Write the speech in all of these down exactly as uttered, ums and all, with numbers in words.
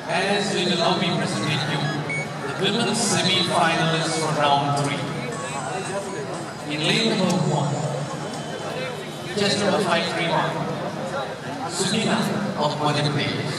as we will now be presenting you the women's semi-finalists for round three. In lane number one, just number five three one, Sukina of Madhya Pradesh.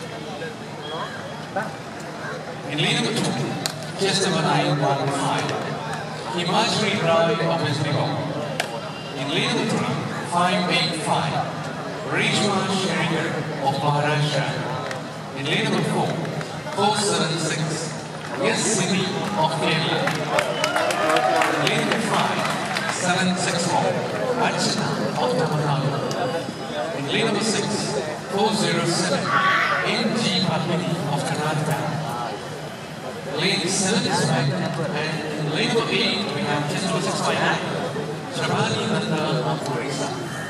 In lane number two, just number nine one five, Himachari Rai of West Bengal. In lane number three, five eight five, Rishma Sherikar of Maharashtra. In lane number four, four seven six, Yes City of Kerala. In lane number five, seven six four, Archana of Tamil Nadu. In lane number six, four zero seven, M G Padmini of Karnataka. Lane seven is back, and in lane number eight we have just number six by nine, Shabani Nanda of Orissa.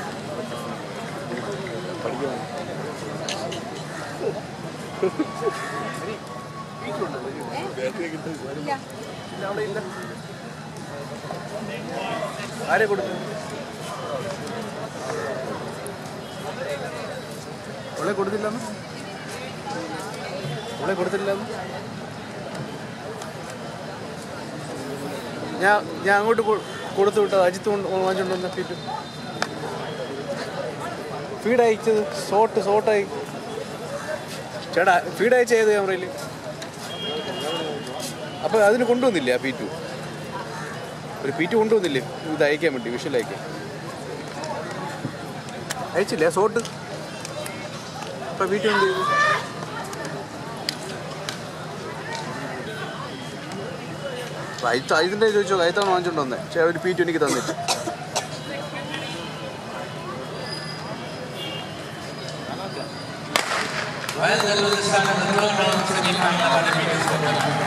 ആരെ കൊടുത്തു അവളെ കൊടുത്തില്ലെന്ന് അവളെ കൊടുത്തില്ലെന്ന് ഞാൻ ഞാൻ അങ്ങോട്ട് കൊടുത്തു വിട്ടത് അജിത്ത് വാങ്ങിച്ചുകൊണ്ടുവന്ന ഫീറ്റ് ഫീഡ് അയച്ചത് ഷോട്ട് ഷോട്ടായി ചേട്ടാ ഫീഡ് അയച്ച ഏത് ക്യാമറയിൽ അപ്പോൾ അതിന് കൊണ്ടുവന്നില്ലേ ആ പി ടു ഒരു പി ടു കൊണ്ടുവന്നില്ലേ ഇത് അയക്കാൻ വേണ്ടി വിഷ്വൽ അയക്കാൻ അയച്ചില്ലേ ഷോട്ട് അപ്പോൾ പി ടു എന്ത് ചെയ്തു അയച്ച ഇതിൻ്റെ ചോദിച്ചോ അയത്താണ് വാങ്ങിച്ചുകൊണ്ട് വന്നത് പക്ഷേ ഒരു പി ടു എനിക്ക് തന്നിട്ട് Well, that was the start of the third round semi-final qualifiers for the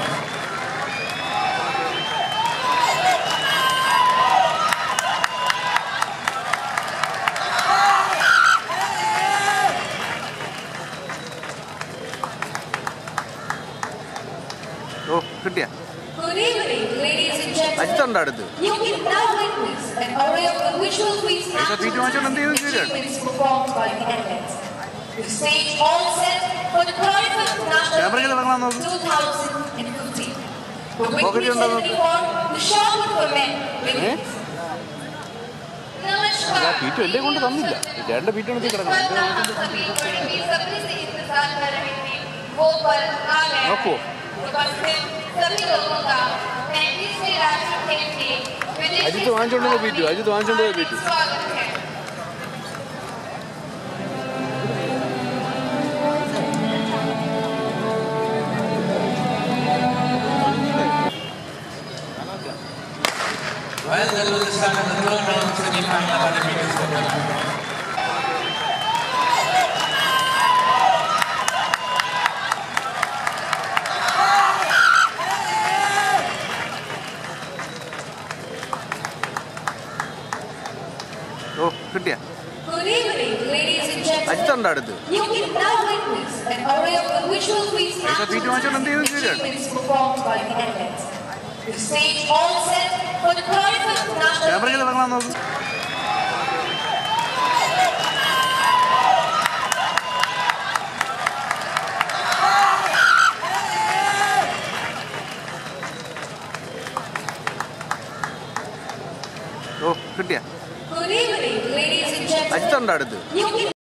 Oh, കിട്ടിയാ Good evening, ladies and gentlemen. അജിത്തുണ്ടോ അടുത്ത് You can now witness an array of the visual feast achievements performed by the athletes. The stage all set for the Carnival National two thousand fifteen. For witness seventy-four, the shot for men begins. Namaskar. പീറ്റു എന്നെ കൊണ്ട് തന്നില്ല ചേട്ടൻ്റെ പീറ്റു എടുത്ത് കിടക്കണം നോക്കൂ Ajith വാങ്ങിച്ചോണ്ടോ പീറ്റു Ajith വാങ്ങിച്ചോണ്ടോ പീറ്റു Well, that was the start of the third round semi-final qualifiers for the ഓ കിട്ടിയാ Good evening, ladies and gentlemen. അജിത്തുണ്ടോ അടുത്ത് You can now witness an array of the visual feast achievements performed by the athletes. The stage all set for the Carnival National. ക്യാമറയിൽ ഇറങ്ങാൻ നോക്കും ഓ കിട്ടിയാ Good evening, ladies and gentlemen. അജിത്തുണ്ടോ അടുത്ത് You can